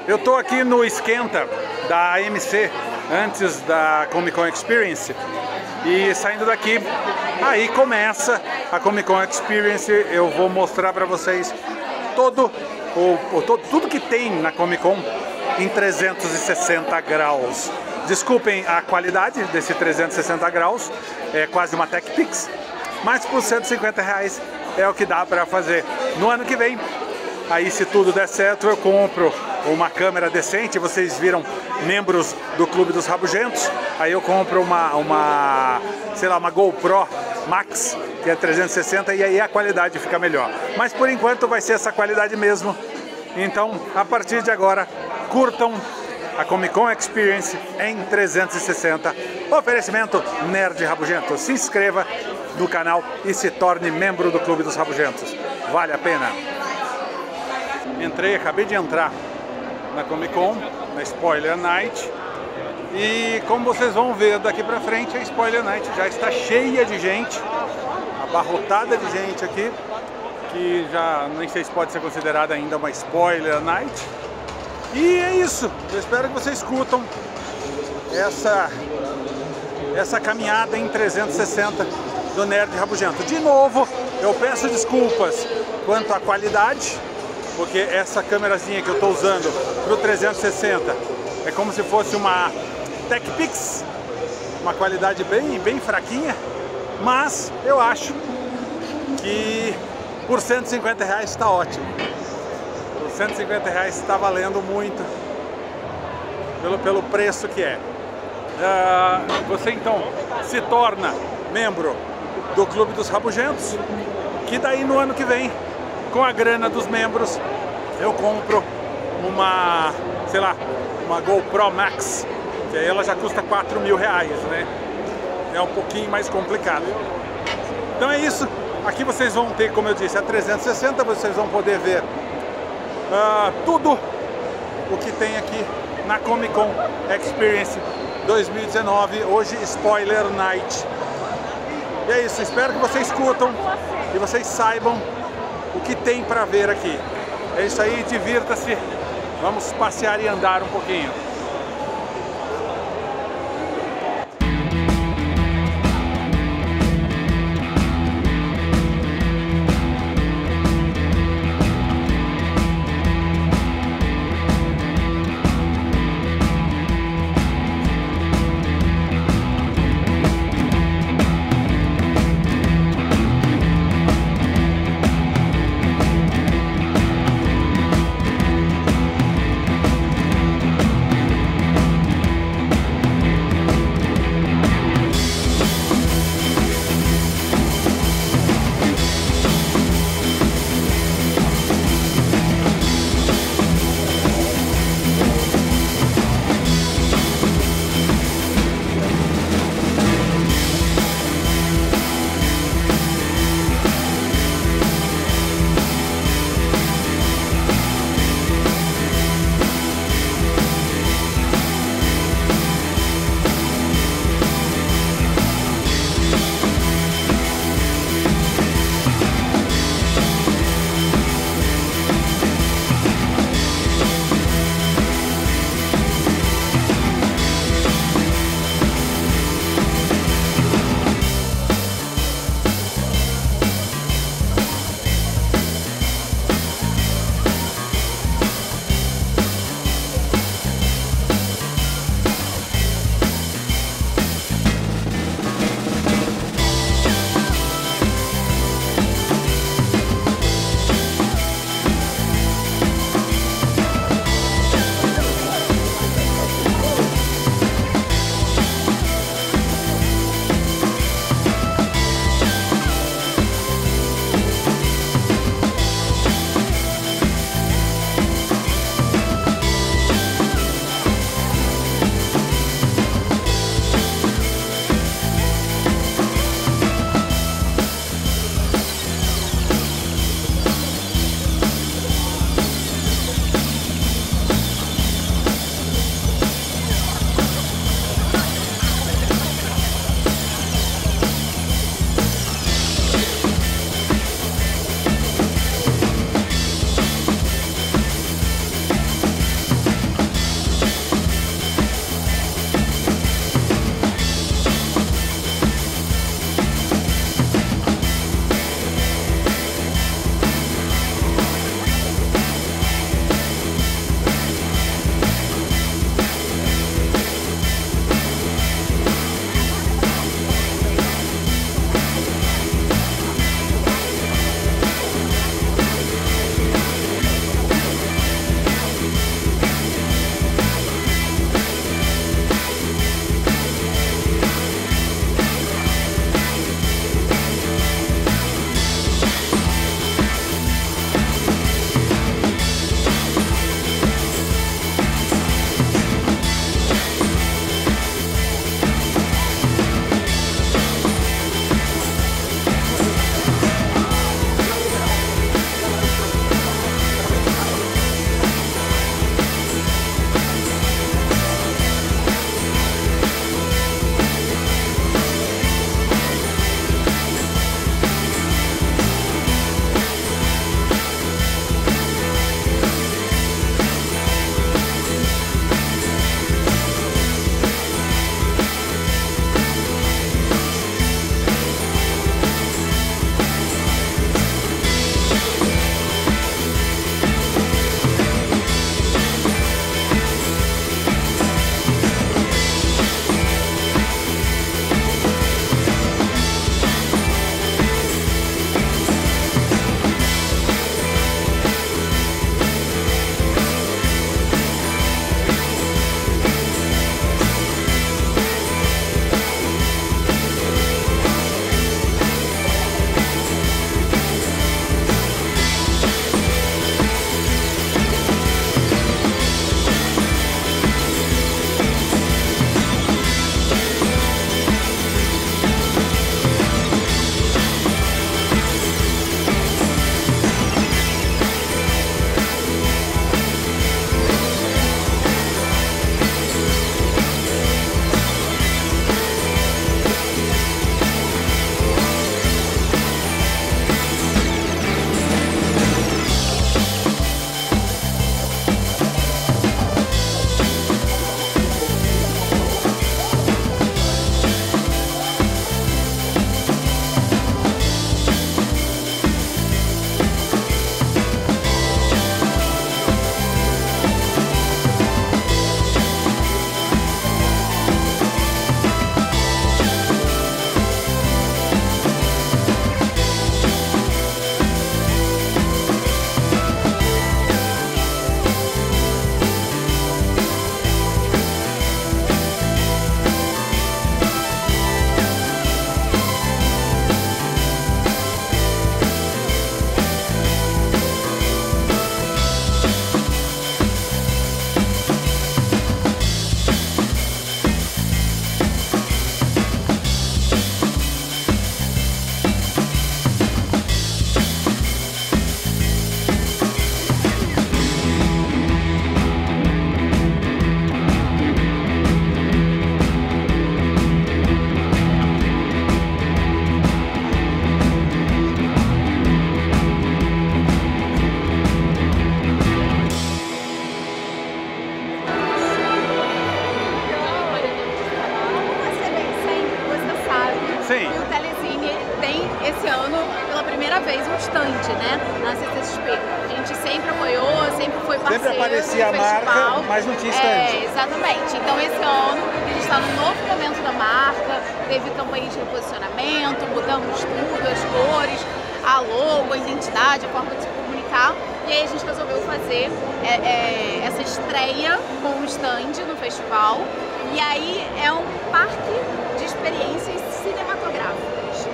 Eu tô aqui no esquenta da AMC, antes da Comic Con Experience, e saindo daqui, aí começa a Comic Con Experience. Eu vou mostrar para vocês tudo que tem na Comic Con em 360 graus. Desculpem a qualidade desse 360 graus, é quase uma TechPix, mas por R$150 é o que dá para fazer. No ano que vem, aí se tudo der certo, eu compro uma câmera decente. Vocês viram membros do Clube dos Rabugentos, aí eu compro sei lá, uma GoPro Max, que é 360, e aí a qualidade fica melhor. Mas por enquanto vai ser essa qualidade mesmo. Então, a partir de agora, curtam a Comic Con Experience em 360. Oferecimento Nerd Rabugento. Se inscreva no canal e se torne membro do Clube dos Rabugentos. Vale a pena. Acabei de entrar na Comic Con, na Spoiler Night. E como vocês vão ver daqui pra frente, a Spoiler Night já está cheia de gente, abarrotada de gente aqui, que já nem sei se pode ser considerada ainda uma Spoiler Night. E é isso, eu espero que vocês curtam essa caminhada em 360 do Nerd Rabugento. De novo, eu peço desculpas quanto à qualidade, porque essa câmerazinha que eu estou usando para o 360 é como se fosse uma TechPix, uma qualidade bem fraquinha, mas eu acho que por R$150 está ótimo. Por R$150 está valendo muito pelo preço que é. Você então se torna membro do Clube dos Rabugentos, que daí no ano que vem, com a grana dos membros, eu compro sei lá, uma GoPro Max, que aí ela já custa R$4.000, né? É um pouquinho mais complicado. Então é isso. Aqui vocês vão ter, como eu disse, a 360, vocês vão poder ver tudo o que tem aqui na Comic Con Experience 2019, hoje Spoiler Night. E é isso, espero que vocês curtam e vocês saibam o que tem para ver aqui. É isso aí, divirta-se, vamos passear e andar um pouquinho. fez um stand, né, na CCXP. A gente sempre apoiou, sempre foi parceiro. Sempre aparecia a marca, mas não tinha stand. Exatamente. Então esse ano a gente está num novo momento da marca, teve campanha de reposicionamento, mudamos tudo, as cores, a logo, a identidade, a forma de se comunicar. E aí a gente resolveu fazer essa estreia com o stand no festival. E aí é um parque de experiências cinematográficas.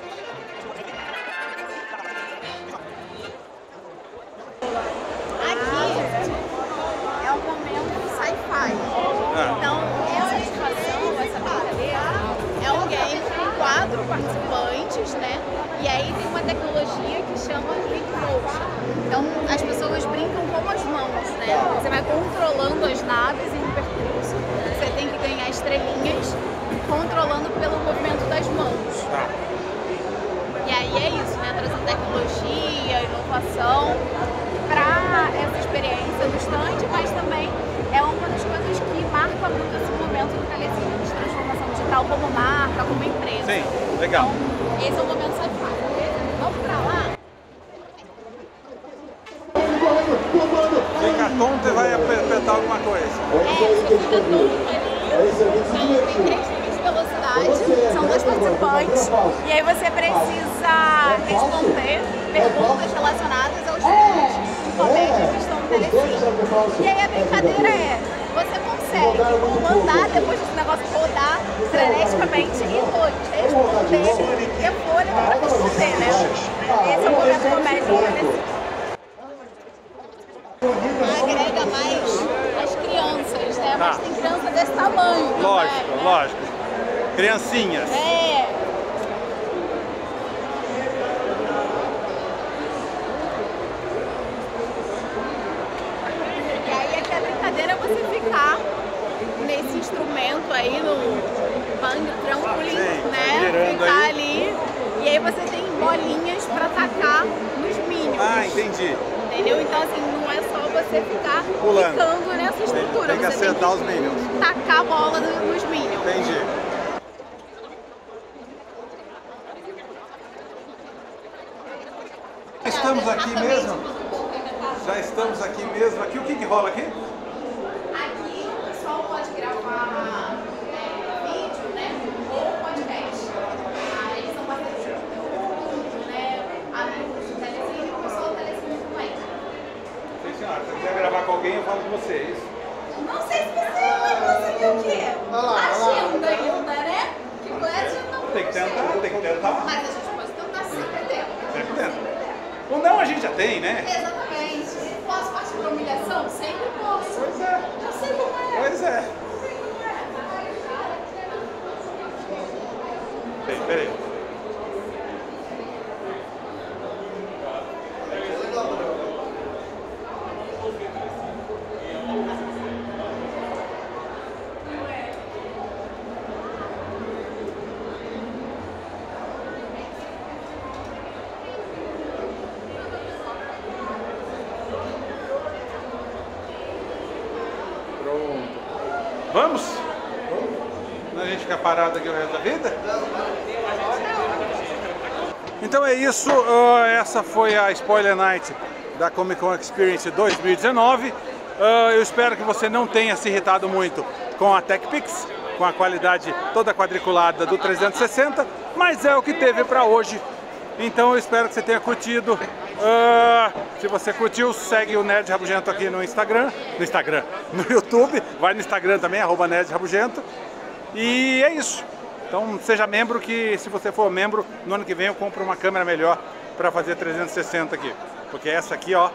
Aqui é o momento sci-fi. Então essa situação, essa brincadeira, é um game com 4 participantes, né? E aí tem uma tecnologia que chama Link Motion. Então as pessoas brincam com as mãos, né? Você vai controlando as naves em percurso, você tem que ganhar estrelinhas controlando pelo movimento das mãos. E aí é isso, né? Trazendo tecnologia, inovação para essa experiência do stand, mas também é uma das coisas que marca muito esse momento do Telecine de transformação digital como marca, como empresa. Sim, legal. Então, esse é o momento sci-fi. Vamos pra lá? Fica tonto e vai apertar alguma coisa. Você fica tonto ali. Tem 3 níveis de velocidade, são 2 participantes. E aí você precisa responder perguntas relacionadas aos filmes de comédia que estão no Telecine. E aí a brincadeira é, você consegue andar depois desse negócio rodar freneticamente e todos responder e ter fôlego para responder, né? Esse é o momento comédia do Telecine. Agrega mais as crianças, né? Mas tem criança desse tamanho também, Lógico, né? lógico. Criancinhas. E aí aqui a brincadeira é você ficar nesse instrumento aí no trampolim, né? girando ficar aí. ali. E aí você tem bolinhas para atacar nos minions. Ah, entendi. Entendeu? Então assim, não é só você ficar Pulando. ficando nessa estrutura. Tem que você acertar tem os minions. que tacar a bola nos minions. Entendi. Estamos aqui mesmo? Já estamos aqui mesmo. Aqui o que rola aqui? Aqui o pessoal pode gravar vídeo, né? Ou podcast. Eles são parceiros de conteúdo, né? Amigos do Telecine, o pessoal do Telecine também. Sim, senhora. Se você quiser gravar com alguém, eu falo com vocês. Não sei se você vai conseguir o quê? Agenda ainda, né? Que coisa não. Tem que tentar. Mas a gente pode tentar sempre tempo. Sempre tenta. Ou não, a gente já tem, né? Exatamente. Posso partir para humilhação? Sempre posso. Pois é. Eu sei como é. Pois é. Peraí. Vamos? Não a gente ficar parado aqui o resto da vida? Então é isso, essa foi a Spoiler Night da Comic Con Experience 2019. Eu espero que você não tenha se irritado muito com a TechPix, com a qualidade toda quadriculada do 360, mas é o que teve para hoje. Então eu espero que você tenha curtido. Se você curtiu, segue o Nerd Rabugento aqui no YouTube, vai no Instagram também, @NerdRabugento. E é isso. Então seja membro, que se você for membro, no ano que vem eu compro uma câmera melhor para fazer 360 aqui. Porque essa aqui, ó.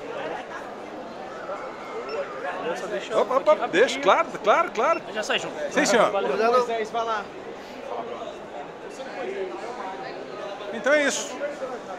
Opa, deixa, claro. Já sai junto. Sim, senhor. Vai lá. Então é isso.